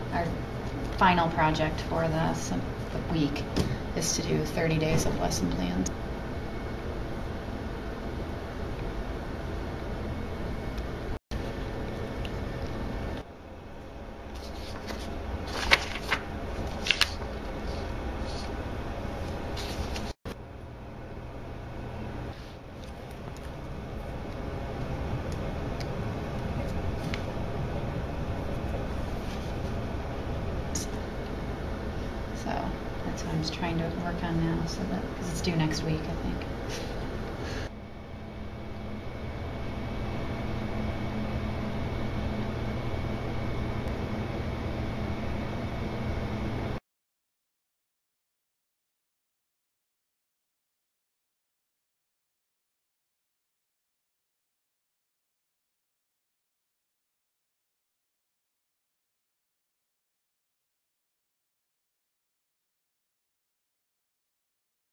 our final project for the week is to do 30 days of lesson plans. So that's what I'm just trying to work on now, so that because it's due next week, I think.